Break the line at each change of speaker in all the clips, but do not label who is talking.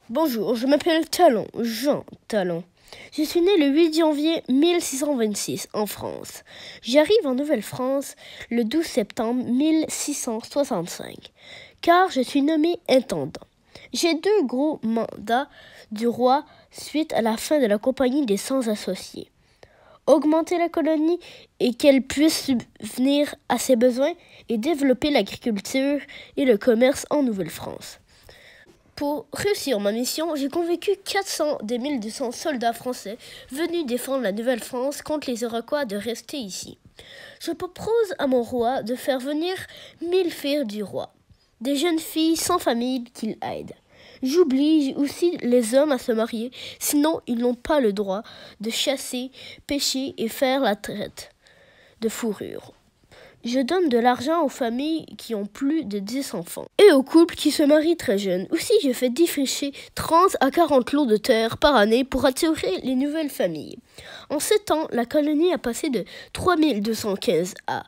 Bonjour, je m'appelle Talon, Jean Talon. Je suis né le 8 janvier 1626 en France. J'arrive en Nouvelle-France le 12 septembre 1665, car je suis nommé intendant. J'ai 2 gros mandats du roi suite à la fin de la Compagnie des Sans-Associés. Augmenter la colonie et qu'elle puisse subvenir à ses besoins et développer l'agriculture et le commerce en Nouvelle-France. Pour réussir ma mission, j'ai convaincu 400 des 1200 soldats français venus défendre la Nouvelle-France contre les Iroquois de rester ici. Je propose à mon roi de faire venir 1000 filles du roi, des jeunes filles sans famille qu'il aide. J'oblige aussi les hommes à se marier, sinon ils n'ont pas le droit de chasser, pêcher et faire la traite de fourrure. Je donne de l'argent aux familles qui ont plus de 10 enfants et aux couples qui se marient très jeunes. Aussi, je fais défricher 30 à 40 lots de terre par année pour attirer les nouvelles familles. En 7 ans, la colonie a passé de 3215 à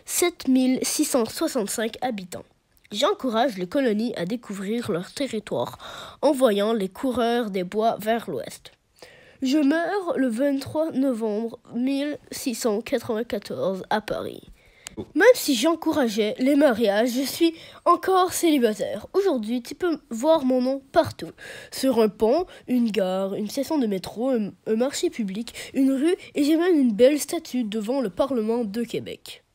7665 habitants. J'encourage les colonies à découvrir leur territoire en voyant les coureurs des bois vers l'ouest. Je meurs le 23 novembre 1694 à Paris. Même si j'encourageais les mariages, je suis encore célibataire. Aujourd'hui, tu peux voir mon nom partout. Sur un pont, une gare, une station de métro, un marché public, une rue et j'ai même une belle statue devant le Parlement de Québec.